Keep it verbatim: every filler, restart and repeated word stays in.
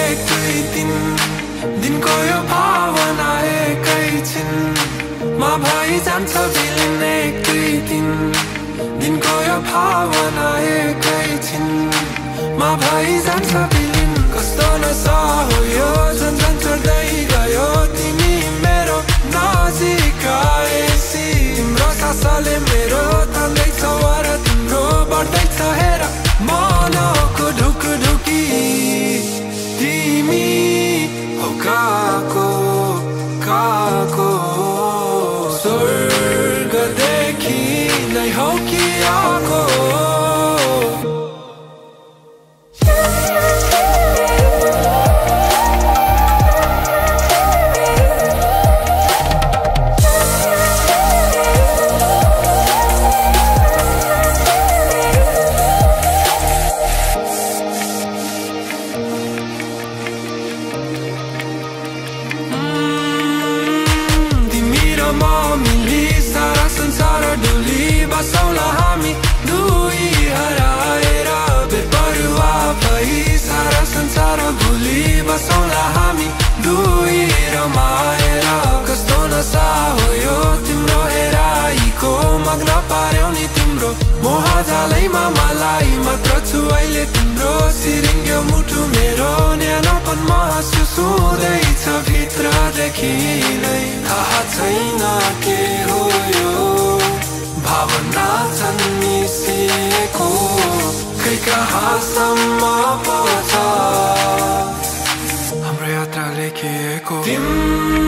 एक दुई तिन दिनको यो भावना एकैछिन मा भई जान्छ बिलिन एक दुई तिन दिनको यो भावना एकैछिन मा भई जान्छ बिलिन कस्तो नशा हो यो झन् झन् चढ्दै गयो तिमी मेरो नजिक आएपछि तिम्रो सासले मेरो तान्दैछ वर तिम्रो बढ्दैछ हेर मनको ढुकढुकी तिमी हो काको काको स्वर्गदेखि नै हौ कि आको बसौला हामी दुई हराएर बेपरुवा भई सारा संसार भुली बसौला हामी दुई रमाएर कस्तो नशा हो यो तिम्रो हेराइको मग्न पार्यौ नि तिम्रो मोह जालैमा मलाई मात्र छु अहिले तिम्रो सिरिङ्ग्यो मुटु मेरो न्यानोपन महसुस हुँदैछ भित्रदेखि नै थाहा छैन के हो यो भावना छन् मिसिएको खै कहाँसम्म पर्छ हाम्रो यात्रा लेखिएको तिम्रो